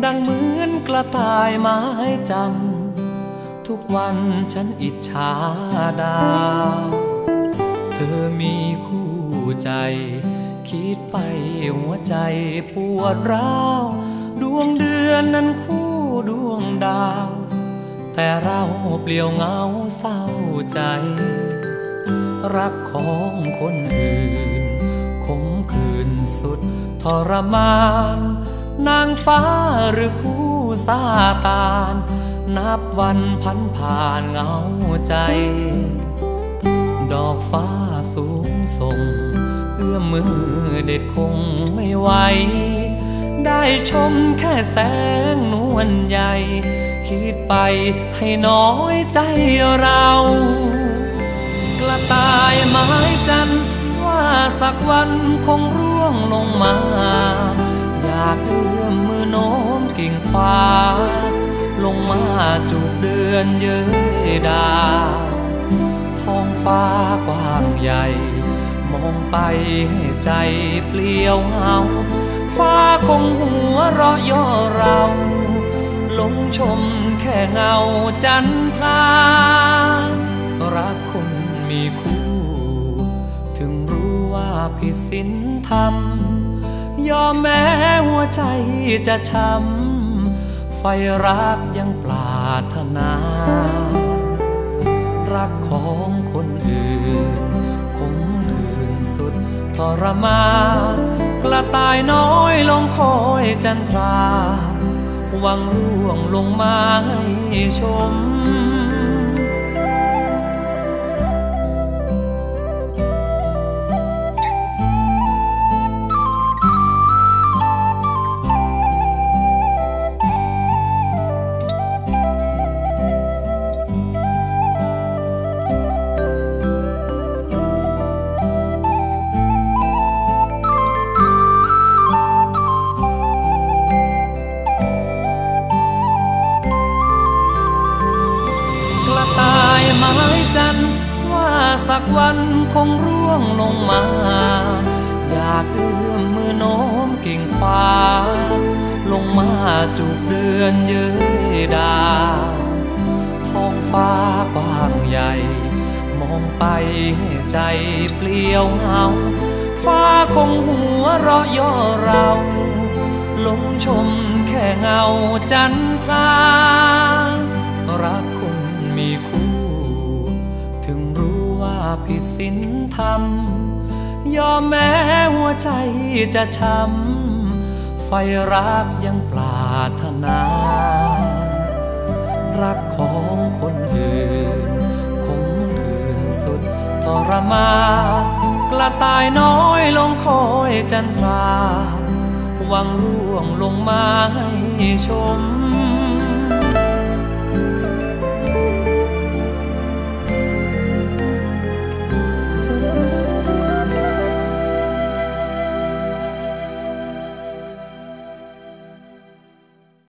ดังเหมือนกระต่ายไม้จันทร์ทุกวันฉันอิจฉาดาวเธอมีคู่ใจคิดไปหัวใจปวดร้าวดวงเดือนนั้นคู่ดวงดาวแต่เราเปลี่ยวเหงาเศร้าใจรักของคนอื่นขมขื่นสุดทรมานนางฟ้าหรือคู่ซาตานนับวันพันผ่านเหงาใจดอกฟ้าสูงส่งเอื้อมมือเด็ดคงไม่ไหวได้ชมแค่แสงนวลใหญ่คิดไปให้น้อยใจเรากระต่ายไม้จันทร์ว่าสักวันคงร่วงลงมาอยากเอื้อมมือโน้มกิ่งฟ้าลงมาจูบเดือนเย้ยดาวท้องฟ้ากว้างใหญ่มองไปให้ใจเปลี่ยวเหงาฟ้าคงหัวเราะย่อเราหลงชมแค่เงาจันทรารักคนมีคู่ถึงรู้ว่าผิดศีลธรรมยอมแม้หัวใจจะช้ำไฟรักยังปรารถนารักของคนอื่นคงคืนสุดทรมานกระต่ายน้อยลงคอยจันทราหวังร่วงลงมาให้ชมสักวันคงร่วงลงมาอยากเอื้อมมือโน้มกิ่งฟ้าลงมาจูบเดือนเย้ยดาวท้องฟ้ากว้างใหญ่มองไปให้ใจเปลี่ยวเหงาฟ้าคงหัวเราะย่อเราหลงชมแค่เงาจันทรารักคนมีคู่ผิดศีลธรรมยอมแม้หัวใจจะช้ำไฟรักยังปรารถนารักของคนอื่นคงคืนสุดทรมากระต่ายน้อยลงคอยจันทราหวังร่วงลงมาให้ชม